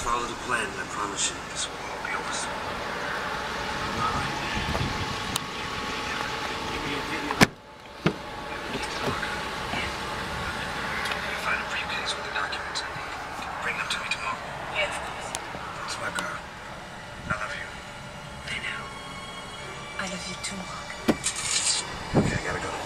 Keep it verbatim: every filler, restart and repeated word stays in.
follow the plan, and I promise you, this will all be over soon. Find a briefcase with the documents. Bring them to me tomorrow. Yeah, of course. That's my girl. I love you. I know. I love you too, Mark. Okay, I gotta go.